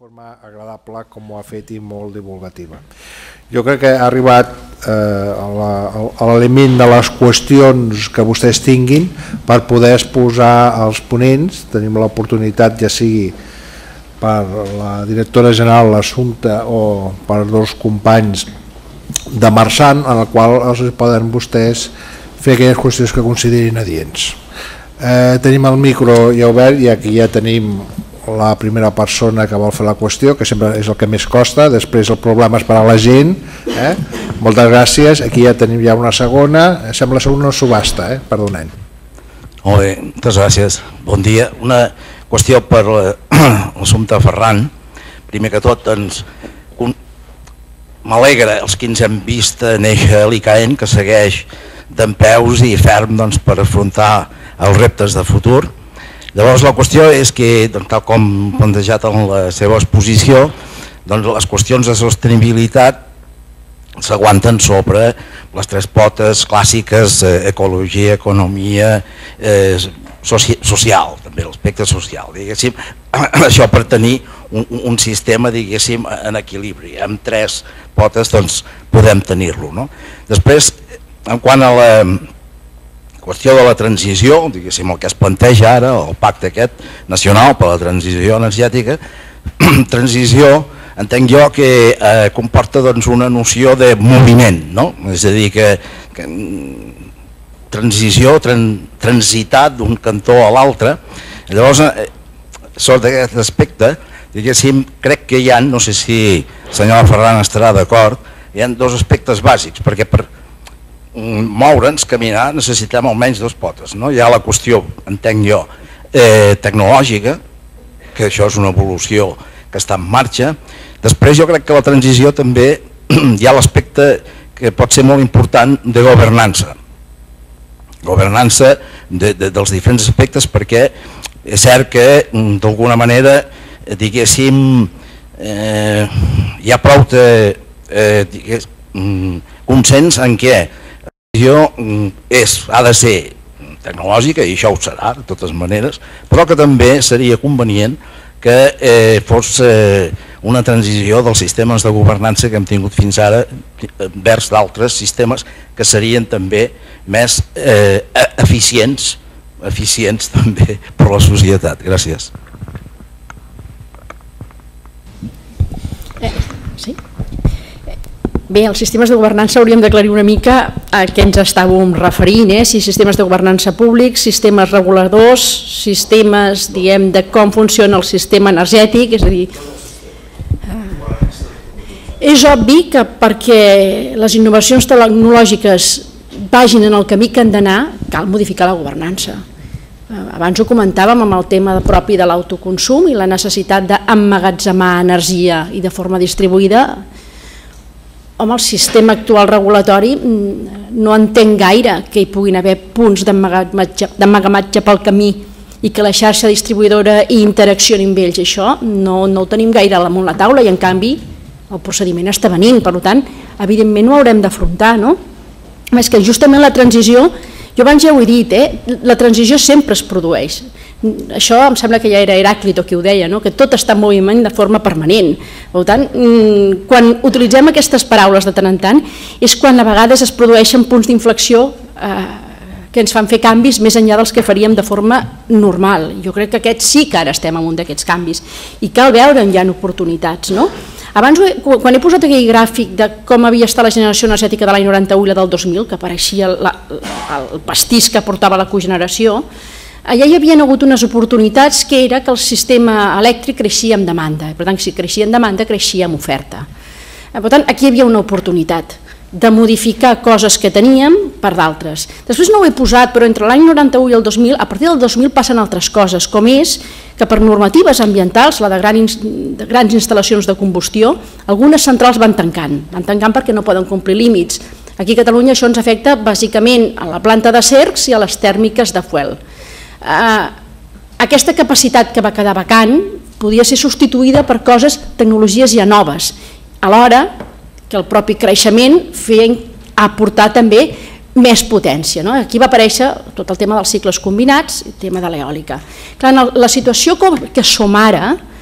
forma agradable com ho ha fet i molt divulgativa. Jo crec que ha arribat a l'element de les qüestions que vostès tinguin per poder exposar als ponents. Tenim l'oportunitat, ja sigui per la directora general l'assumpte o per dos companys de Marçant, en el qual els poden vostès fer aquelles qüestions que considerin adients. Tenim el micro ja obert i aquí ja tenim la primera persona que vol fer la qüestió, que sempre és el que més costa, després el problema és per a la gent. Moltes gràcies, aquí ja tenim ja una segona, sembla ser una subhasta, perdonem. Molt bé, moltes gràcies, bon dia. Una qüestió per l'Assumpte Ferran. Primer que tot, m'alegra els que ens hem vist néixer a l'ICAEN, que segueix dempeus i ferm per afrontar els reptes de futur. Llavors la qüestió és que, tal com plantejat en la seva exposició, les qüestions de sostenibilitat s'aguanten sobre les tres potes clàssiques: ecologia, economia, social, també l'aspecte social, diguéssim. Això per tenir un sistema, diguéssim, en equilibri. Amb tres potes podem tenir-lo. Després, en quant a la qüestió de la transició, diguéssim, el que es planteja ara, el pacte aquest nacional per a la transició energètica, transició, entenc jo que comporta una noció de moviment, és a dir, que transició, transitar d'un cantó a l'altre. Llavors, sobre aquest aspecte, diguéssim, crec que hi ha, no sé si la senyora Ferran estarà d'acord, hi ha dos aspectes bàsics, perquè per moure'ns, caminar, necessitem almenys dos potes. Hi ha la qüestió, entenc jo, tecnològica, que això és una evolució que està en marxa. Després jo crec que la transició també hi ha l'aspecte que pot ser molt important de governança. Governança dels diferents aspectes, perquè és cert que d'alguna manera, diguéssim, hi ha prou consens en què ha de ser tecnològica, i això ho serà de totes maneres, però que també seria convenient que fos una transició dels sistemes de governança que hem tingut fins ara vers d'altres sistemes que serien també més eficients també per a la societat. Gràcies. Sí? Bé, els sistemes de governança hauríem d'aclarir una mica a què ens estàvem referint, si sistemes de governança públics, sistemes reguladors, sistemes, diguem, de com funciona el sistema energètic, és a dir, és obvi que perquè les innovacions tecnològiques vagin en el camí que han d'anar, cal modificar la governança. Abans ho comentàvem amb el tema propi de l'autoconsum i la necessitat d'emmagatzemar energia i de forma distribuïda. Home, el sistema actual regulatori no entenc gaire que hi puguin haver punts d'emmagatzematge pel camí i que la xarxa distribuïdora hi interaccioni amb ells. Això no ho tenim gaire damunt la taula i en canvi el procediment està venint, per tant, evidentment ho haurem d'afrontar, no? És que justament la transició, jo abans ja ho he dit, la transició sempre es produeix. Això em sembla que ja era Heràclito qui ho deia, que tot està en moviment de forma permanent. Per tant, quan utilitzem aquestes paraules de tant en tant és quan a vegades es produeixen punts d'inflexió que ens fan fer canvis més enllà dels que faríem de forma normal. Jo crec que aquest sí que ara estem en un d'aquests canvis i cal veure on hi ha oportunitats. Abans, quan he posat aquell gràfic de com havia estat la generació energètica de l'any 91 i la del 2000, que apareixia el pastís que portava la cogeneració, allà hi havia hagut unes oportunitats que era que el sistema elèctric creixia amb demanda. Per tant, si creixia en demanda, creixia amb oferta. Per tant, aquí hi havia una oportunitat de modificar coses que teníem per d'altres. Després no ho he posat, però entre l'any 91 i el 2000, a partir del 2000 passen altres coses, com és que per normatives ambientals, la de grans instal·lacions de combustió, algunes centrals van tancant perquè no poden complir límits. Aquí a Catalunya això ens afecta bàsicament a la planta de Cercs i a les tèrmiques de Fuel. Aquesta capacitat que va quedar vacant podia ser substituïda per coses, tecnologies ja noves, alhora que el propi creixement ha portat també més potència. Aquí va aparèixer tot el tema dels cicles combinats i el tema de l'eòlica. La situació que som ara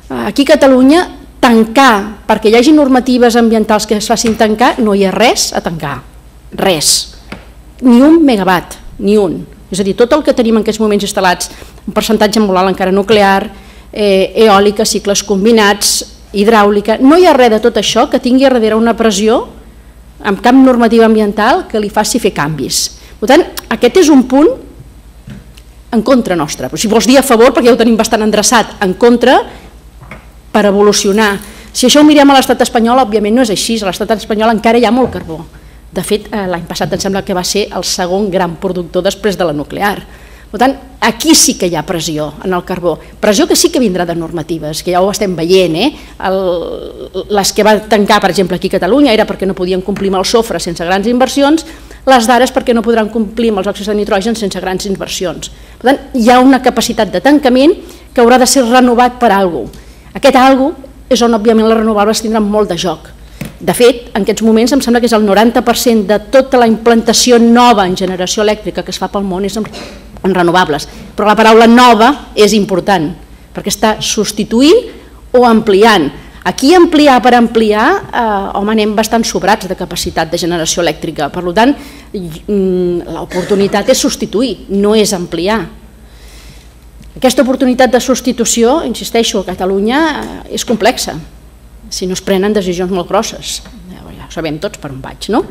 Aquí a Catalunya, tancar, perquè hi hagi normatives ambientals que es facin tancar, no hi ha res a tancar, res, ni un megawatt, ni un. És a dir, tot el que tenim en aquests moments instal·lats, un percentatge molt alt encara nuclear, eòlica, cicles combinats, hidràulica, no hi ha res de tot això que tingui a darrere una pressió amb cap normativa ambiental que li faci fer canvis. Per tant, aquest és un punt en contra nostra. Si vols dir a favor, perquè ja ho tenim bastant endreçat, en contra per evolucionar. Si això ho mirem a l'estat espanyol, òbviament no és així, a l'estat espanyol encara hi ha molt carbó. De fet, l'any passat em sembla que va ser el segon gran productor després de la nuclear. Per tant, aquí sí que hi ha pressió en el carbó, pressió que sí que vindrà de normatives, que ja ho estem veient. Les que va tancar, per exemple, aquí a Catalunya era perquè no podien complir amb el sofre sense grans inversions, les d'ara és perquè no podran complir amb els òxids de nitrogen sense grans inversions. Per tant, hi ha una capacitat de tancament que haurà de ser renovat per alguna cosa. Aquest alguna cosa és on, òbviament, les renovables tindran molt de joc. De fet, en aquests moments em sembla que és el 90% de tota la implantació nova en generació elèctrica que es fa pel món és en renovables. Però la paraula nova és important, perquè està substituint o ampliant. Aquí ampliar per ampliar, home, anem bastant sobrats de capacitat de generació elèctrica. Per tant, l'oportunitat és substituir, no és ampliar. Aquesta oportunitat de substitució, insisteixo, a Catalunya és complexa, si no es prenen decisions molt grosses. Ja ho sabem tots per on vaig, no?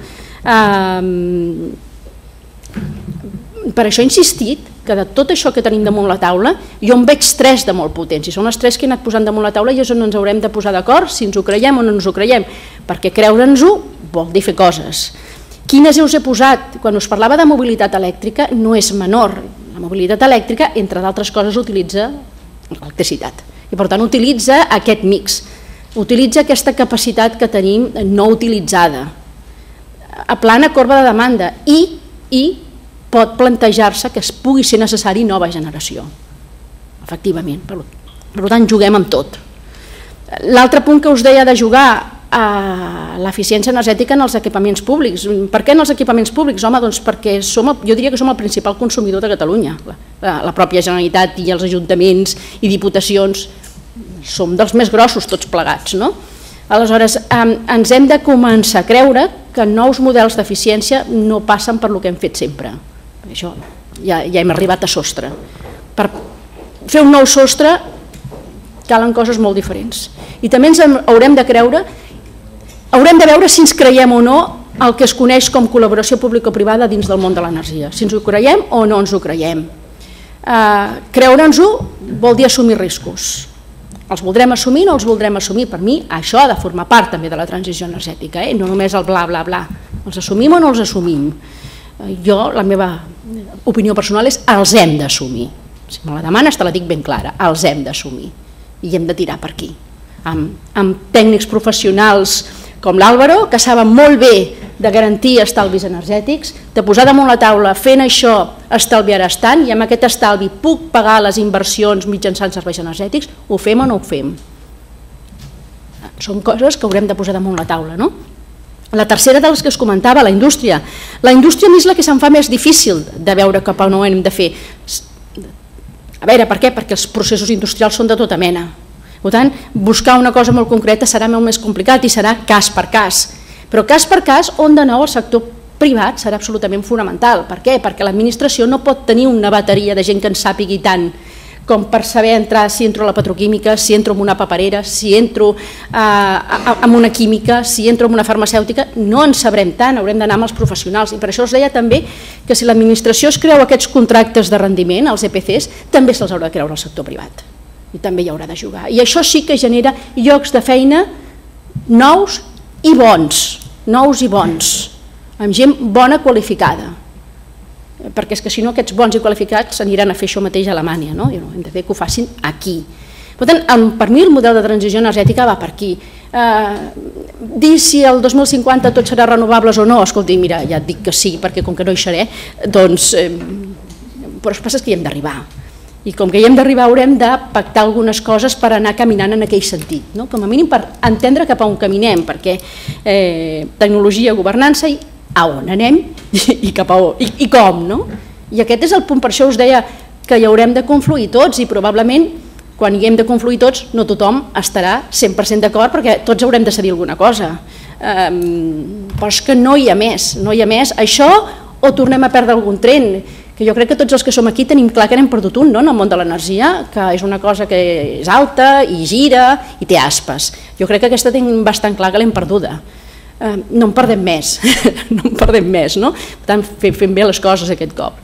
Per això he insistit que de tot això que tenim damunt la taula, jo en veig tres de molt potents, i són les tres que he anat posant damunt la taula i és on ens haurem de posar d'acord si ens ho creiem o no ens ho creiem, perquè creure'ns-ho vol dir fer coses. Quines us he posat? Quan us parlava de mobilitat elèctrica no és menor. La mobilitat elèctrica, entre d'altres coses, utilitza electricitat i per tant utilitza aquest mix, utilitza aquesta capacitat que tenim no utilitzada, aplana corba de demanda i pot plantejar-se que es pugui ser necessari nova generació, efectivament. Per tant, juguem amb tot. L'altre punt que us deia de jugar, l'eficiència energètica en els equipaments públics. Per què en els equipaments públics? Home, doncs perquè jo diria que som el principal consumidor de Catalunya. La pròpia Generalitat i els ajuntaments i diputacions som dels més grossos tots plegats, no? Aleshores, ens hem de començar a creure que nous models d'eficiència no passen per lo que hem fet sempre. Això ja hem arribat a sostre. Per fer un nou sostre calen coses molt diferents. I també ens haurem de creure, haurem de veure si ens creiem o no el que es coneix com col·laboració público-privada dins del món de l'energia, si ens ho creiem o no ens ho creiem. Creure'ns-ho vol dir assumir riscos. Els voldrem assumir o no els voldrem assumir? Per mi això ha de formar part també de la transició energètica, no només el bla bla bla. Els assumim o no els assumim? Jo, la meva opinió personal és els hem d'assumir. Si me la demanes te la dic ben clara, els hem d'assumir i hem de tirar per aquí. Amb tècnics professionals com l'Àlvaro, que saben molt bé de garantir estalvis energètics, de posar damunt la taula, fent això estalviaràs tant i amb aquest estalvi puc pagar les inversions mitjançant serveis energètics, ho fem o no ho fem? Són coses que haurem de posar damunt la taula, no? La tercera de les que es comentava, la indústria. La indústria és la que se'n fa més difícil de veure cap a on ho hem de fer. A veure, per què? Perquè els processos industrials són de tota mena. Per tant, buscar una cosa molt concreta serà molt més complicat i serà cas per cas. Però cas per cas, on de nou el sector privat serà absolutament fonamental. Per què? Perquè l'administració no pot tenir una bateria de gent que en sàpigui tant com per saber entrar si entro a la petroquímica, si entro en una paperera, si entro en una química, si entro en una farmacèutica, no en sabrem tant, haurem d'anar amb els professionals. I per això us deia també que si l'administració es creu aquests contractes de rendiment, els EPCs, també se'ls haurà de creure el sector privat. I també hi haurà de jugar. I això sí que genera llocs de feina nous i bons, amb gent bona qualificada. Perquè és que si no aquests bons i qualificats s'aniran a fer això mateix a Alemanya, no? Hem de fer que ho facin aquí. Per tant, per mi el model de transició energètica va per aquí. Dir si el 2050 tot serà renovables o no, escolti, mira, ja et dic que sí, perquè com que no hi seré, doncs, però el que passa és que hi hem d'arribar. I com que hi hem d'arribar haurem de pactar algunes coses per anar caminant en aquell sentit, com a mínim per entendre cap a on caminem, perquè tecnologia, governança i a on anem i cap a on, i com, no? I aquest és el punt, per això us deia que hi haurem de confluir tots i probablement quan hi hem de confluir tots, no tothom estarà 100% d'acord perquè tots haurem de cedir alguna cosa. Però és que no hi ha més, això o tornem a perdre algun tren, que jo crec que tots els que som aquí tenim clar que n'hem perdut un, en el món de l'energia, que és una cosa que és alta i gira i té aspes. Jo crec que aquesta tinc bastant clar que l'hem perduda. No en perdem més, Per tant, fem bé les coses aquest cop.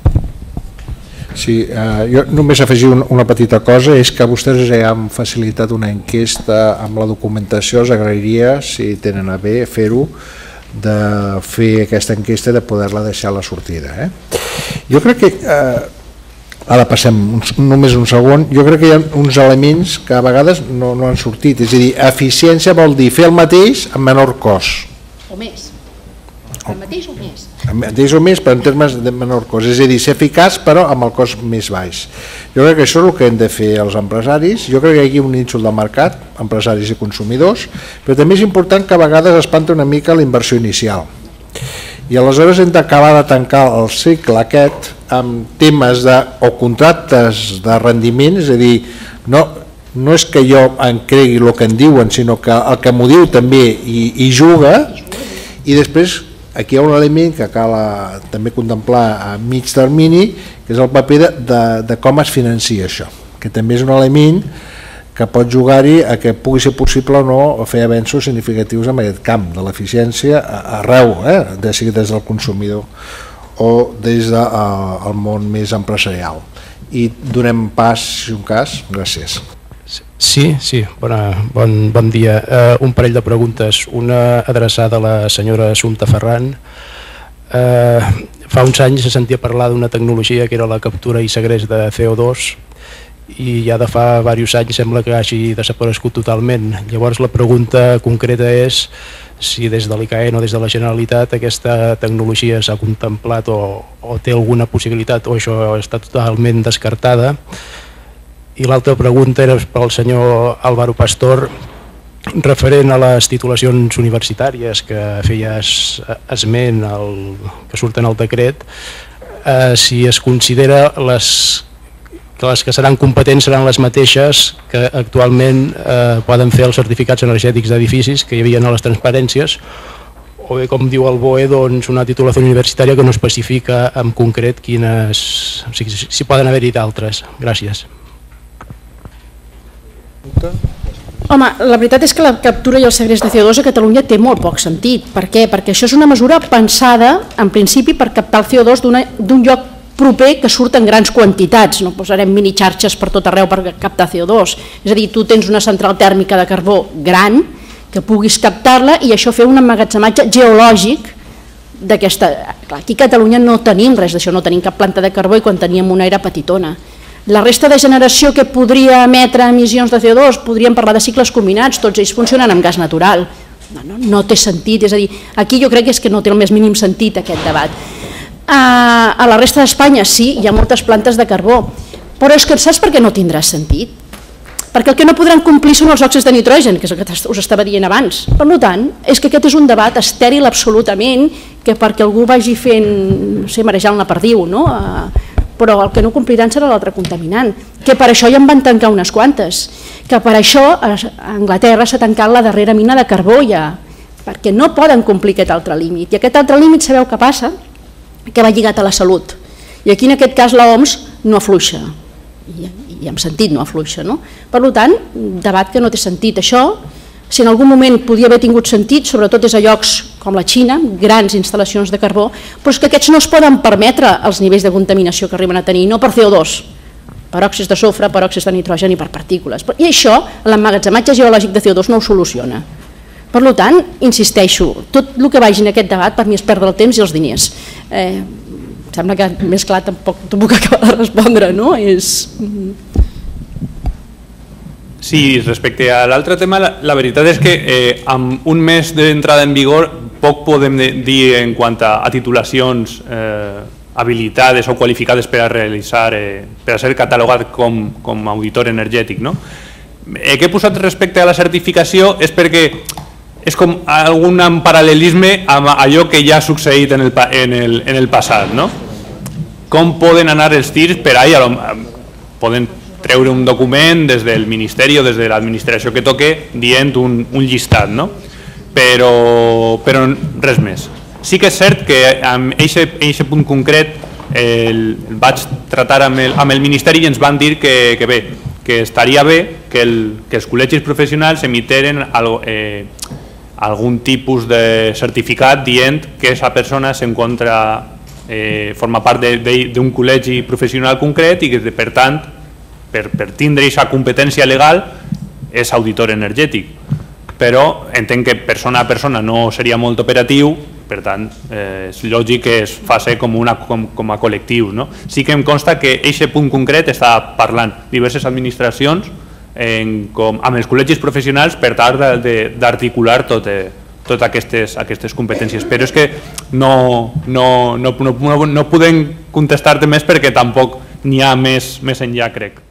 Sí, jo només afegir una petita cosa, és que vostès ja han facilitat una enquesta amb la documentació, us agrairia, si tenen a bé fer-ho, de fer aquesta enquesta i de poder-la deixar a la sortida. Jo crec que, ara passem només un segon, jo crec que hi ha uns elements que a vegades no han sortit, és a dir, eficiència vol dir fer el mateix amb menor cost. O més, el mateix o més. El mateix o més, però en termes de menor cost, és a dir, ser eficaç però amb el cost més baix. Jo crec que això és el que hem de fer els empresaris, jo crec que hi ha aquí un nínxol de mercat, empresaris i consumidors, però també és important que a vegades espanta una mica la inversió inicial. I aleshores hem d'acabar de tancar el cicle aquest amb temes o contractes de rendiment, és a dir, no és que jo em cregui el que em diuen, sinó que el que m'ho diu també hi juga, i després aquí hi ha un element que cal també contemplar a mig termini, que és el paper de com es financia això, que també és un element que pot jugar-hi a que pugui ser possible o no fer avenços significatius en aquest camp de l'eficiència arreu, sigui des del consumidor o des del món més empresarial. I donem pas, si un cas, gràcies. Sí, bon dia. Un parell de preguntes, una adreçada a la senyora Assumpta Ferran. Fa uns anys se sentia parlar d'una tecnologia que era la captura i segrest de CO2 i ja de fa diversos anys sembla que hagi desaparegut totalment. Llavors la pregunta concreta és si des de l'ICAEN o des de la Generalitat aquesta tecnologia s'ha contemplat o té alguna possibilitat o això està totalment descartada. I l'altra pregunta era pel senyor Álvaro Pastor, referent a les titulacions universitàries que feies esment que surten al decret, si es considera que les que seran competents seran les mateixes que actualment poden fer els certificats energètics d'edificis que hi havia a les transparències, o bé, com diu el BOE, doncs una titulació universitària que no especifica en concret quines, o sigui, si poden haver-hi d'altres. Gràcies. Home, la veritat és que la captura i el segrest de CO2 a Catalunya té molt poc sentit. Per què? Perquè això és una mesura pensada, en principi, per captar el CO2 d'un lloc proper que surt en grans quantitats. No posarem minixarxes per tot arreu per captar CO2. És a dir, tu tens una central tèrmica de carbó gran que puguis captar-la i això fer un emmagatzematge geològic d'aquesta... Aquí a Catalunya no tenim res d'això, no tenim cap planta de carbó i quan teníem una era petitona. La resta de generació que podria emetre emissions de CO2, podríem parlar de cicles combinats, tots ells funcionen amb gas natural. No té sentit, és a dir, aquí jo crec que és que no té el més mínim sentit aquest debat. A la resta d'Espanya sí, hi ha moltes plantes de carbó, però és que saps per què no tindrà sentit? Perquè el que no podran complir són els òxids de nitrogen, que és el que us estava dient abans. Per tant, és que aquest és un debat estèril absolutament, que perquè algú vagi fent, no sé, marejant la perdiu, no? Però el que no compliran serà l'altre contaminant, que per això ja en van tancar unes quantes, que per això a Anglaterra s'ha tancat la darrera mina de carbó ja, perquè no poden complir aquest altre límit, i aquest altre límit sabeu què passa? Que va lligat a la salut, i aquí en aquest cas l'OMS no afluixa, i en sentit no afluixa, no? Per tant, debat que no té sentit. Això, si en algun moment podia haver tingut sentit, sobretot és a llocs com la Xina, grans instal·lacions de carbó, però és que aquests no es poden permetre els nivells de contaminació que arriben a tenir, no per CO2, per òxids de sofre, per òxids de nitrogen i per partícules. I això, l'emmagatzematge geològic de CO2 no ho soluciona. Per tant, insisteixo, tot el que vagi en aquest debat per mi és perdre el temps i els diners. Sembla que més clar tampoc t'ho puc acabar de respondre, no? Sí, respecte a l'altre tema, la veritat és que amb un mes d'entrada en vigor poc podem dir en quant a titulacions habilitades o qualificades per a realitzar, per a ser catalogat com a auditor energètic. El que he posat respecte a la certificació és perquè és com algun paral·lelisme amb allò que ja ha succeït en el passat. Com poden anar els tirs per ahí? Poden treure un document des del Ministeri o des de l'administració que toque dient un llistat, no? Però res més. Sí que és cert que amb aquest punt concret el vaig tratar amb el Ministeri i ens van dir que bé, que estaria bé que els col·legis professionals emiteren algun tipus de certificat dient que aquesta persona forma part d'un col·legi professional concret i que per tant per tindre aquesta competència legal és auditor energètic, però entenc que persona a persona no seria molt operatiu, per tant és lògic que es faci com a col·lectiu. Sí que em consta que aquest punt concret està parlant diverses administracions amb els col·legis professionals per tal d'articular totes aquestes competències, però és que no podem contestar-te més perquè tampoc n'hi ha més enllà, crec.